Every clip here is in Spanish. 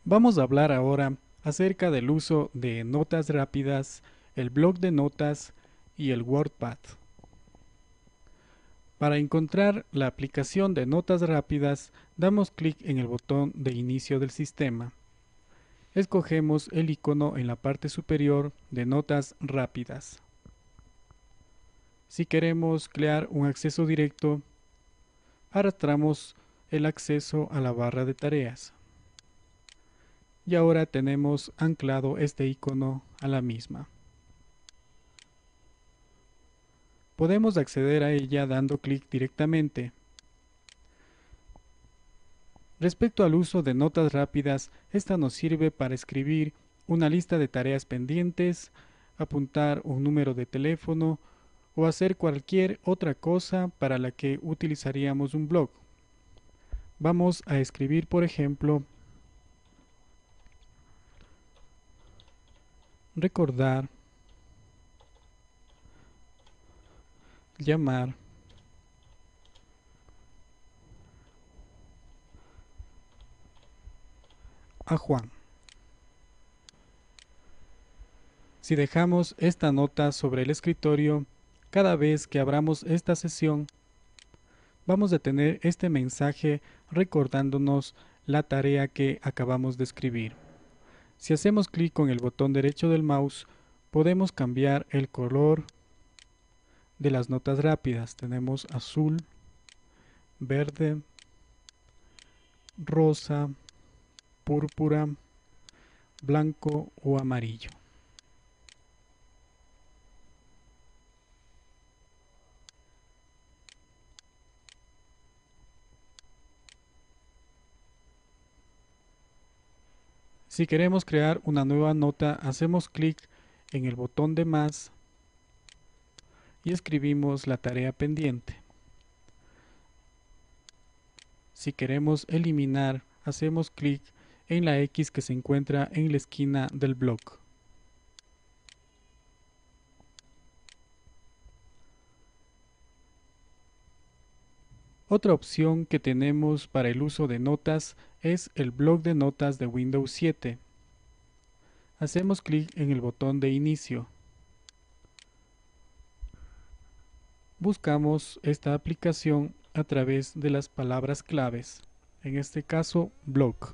Vamos a hablar ahora acerca del uso de notas rápidas, el bloc de notas y el WordPad. Para encontrar la aplicación de notas rápidas, damos clic en el botón de inicio del sistema. Escogemos el icono en la parte superior de notas rápidas. Si queremos crear un acceso directo, arrastramos el acceso a la barra de tareas. Y ahora tenemos anclado este icono a la misma. Podemos acceder a ella dando clic directamente. Respecto al uso de notas rápidas, esta nos sirve para escribir una lista de tareas pendientes, apuntar un número de teléfono o hacer cualquier otra cosa para la que utilizaríamos un blog. Vamos a escribir, por ejemplo, recordar, llamar, a Juan. Si dejamos esta nota sobre el escritorio, cada vez que abramos esta sesión, vamos a tener este mensaje recordándonos la tarea que acabamos de escribir. Si hacemos clic con el botón derecho del mouse, podemos cambiar el color de las notas rápidas. Tenemos azul, verde, rosa, púrpura, blanco o amarillo. Si queremos crear una nueva nota, hacemos clic en el botón de más y escribimos la tarea pendiente. Si queremos eliminar, hacemos clic en la X que se encuentra en la esquina del bloc. Otra opción que tenemos para el uso de notas es el bloc de notas de Windows 7. Hacemos clic en el botón de inicio. Buscamos esta aplicación a través de las palabras claves, en este caso bloc.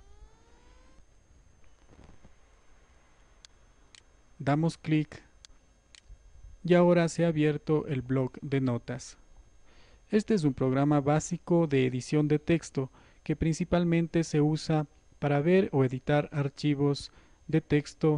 Damos clic y ahora se ha abierto el bloc de notas. Este es un programa básico de edición de texto que principalmente se usa para ver o editar archivos de texto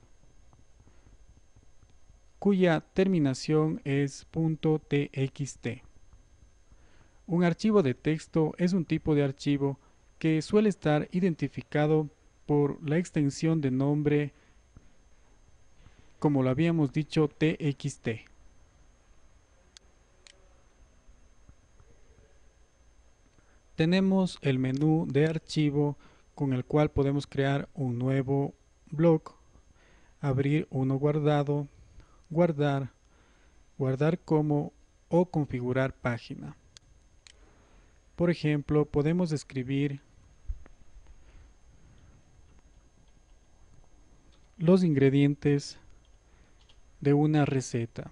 cuya terminación es .txt. Un archivo de texto es un tipo de archivo que suele estar identificado por la extensión de nombre, como lo habíamos dicho, txt. Tenemos el menú de archivo con el cual podemos crear un nuevo bloc, abrir uno guardado, guardar, guardar como o configurar página. Por ejemplo, podemos escribir los ingredientes de una receta.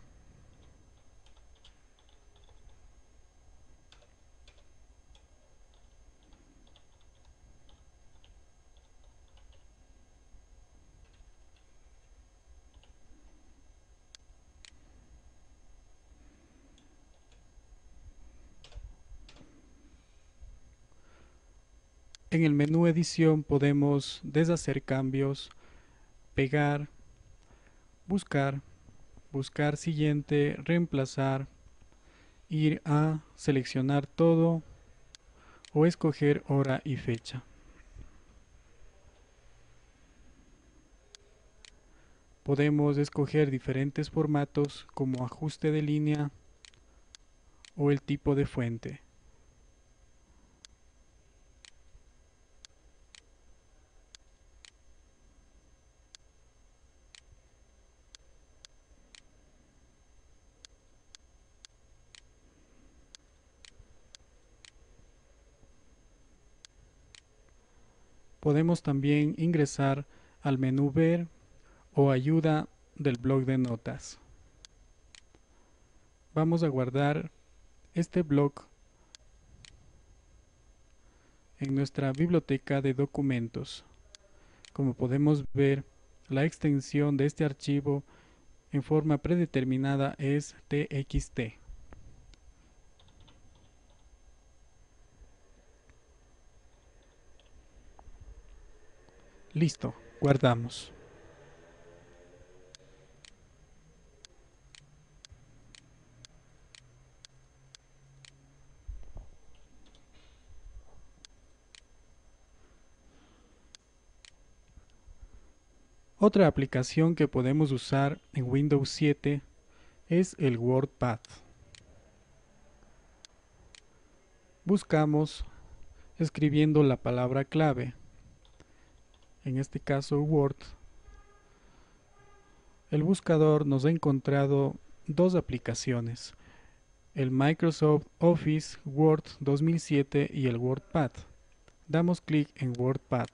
En el menú edición podemos deshacer cambios, pegar, buscar, buscar siguiente, reemplazar, ir a seleccionar todo o escoger hora y fecha. Podemos escoger diferentes formatos como ajuste de línea o el tipo de fuente. Podemos también ingresar al menú Ver o Ayuda del bloc de notas. Vamos a guardar este bloc en nuestra biblioteca de documentos. Como podemos ver, la extensión de este archivo en forma predeterminada es txt. Listo, guardamos. Otra aplicación que podemos usar en Windows 7 es el WordPad. Buscamos escribiendo la palabra clave, en este caso Word. El buscador nos ha encontrado dos aplicaciones, el Microsoft Office Word 2007 y el WordPad. Damos clic en WordPad.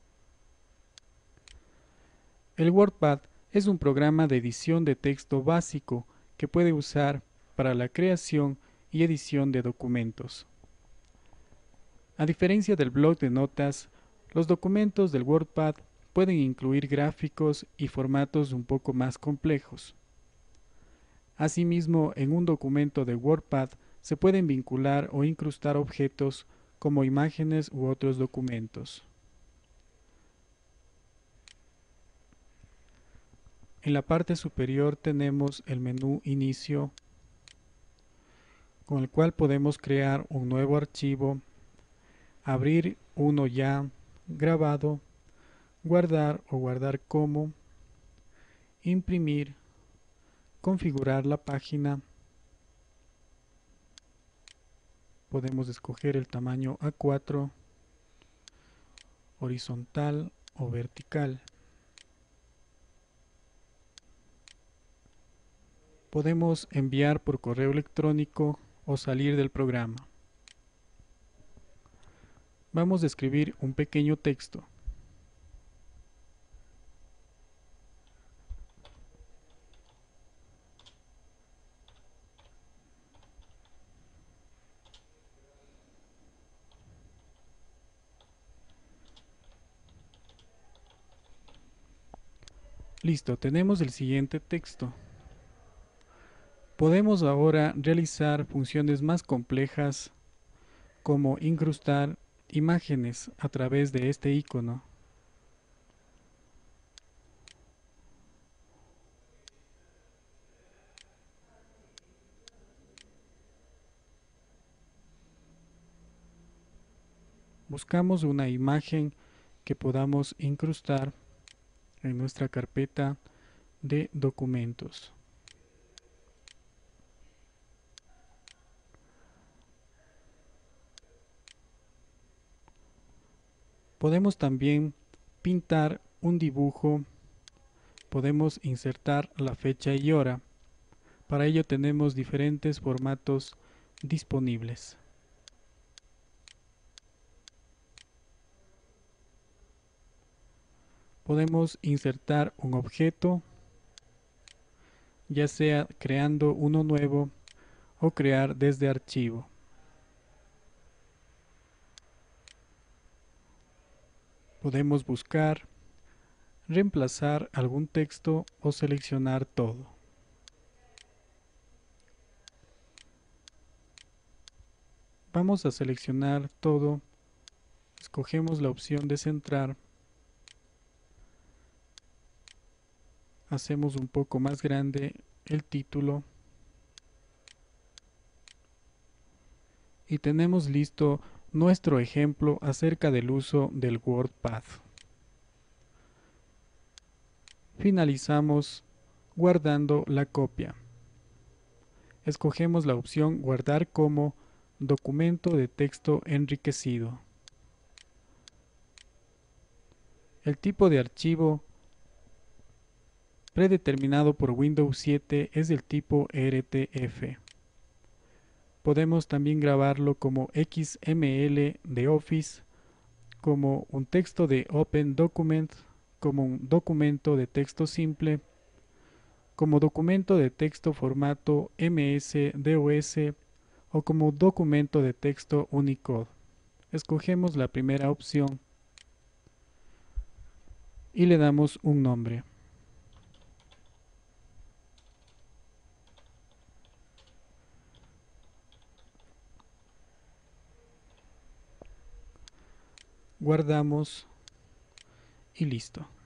El WordPad es un programa de edición de texto básico que puede usar para la creación y edición de documentos. A diferencia del bloc de notas, los documentos del WordPad pueden incluir gráficos y formatos un poco más complejos. Asimismo, en un documento de WordPad se pueden vincular o incrustar objetos como imágenes u otros documentos. En la parte superior tenemos el menú Inicio, con el cual podemos crear un nuevo archivo, abrir uno ya grabado, guardar o guardar como, imprimir, configurar la página. Podemos escoger el tamaño A4, horizontal o vertical. Podemos enviar por correo electrónico o salir del programa. Vamos a escribir un pequeño texto. Listo, tenemos el siguiente texto. Podemos ahora realizar funciones más complejas como incrustar imágenes a través de este icono. Buscamos una imagen que podamos incrustar en nuestra carpeta de documentos. Podemos también pintar un dibujo, podemos insertar la fecha y hora. Para ello tenemos diferentes formatos disponibles. Podemos insertar un objeto, ya sea creando uno nuevo o crear desde archivo. Podemos buscar, reemplazar algún texto o seleccionar todo. Vamos a seleccionar todo, escogemos la opción de centrar, hacemos un poco más grande el título y tenemos listo nuestro ejemplo acerca del uso del WordPad. Finalizamos guardando la copia. Escogemos la opción Guardar como documento de texto enriquecido. El tipo de archivo predeterminado por Windows 7 es del tipo RTF. Podemos también grabarlo como XML de Office como un texto de Open Document, como un documento de texto simple, como documento de texto formato MS, DOS o como documento de texto Unicode. Escogemos la primera opción y le damos un nombre. Guardamos y listo.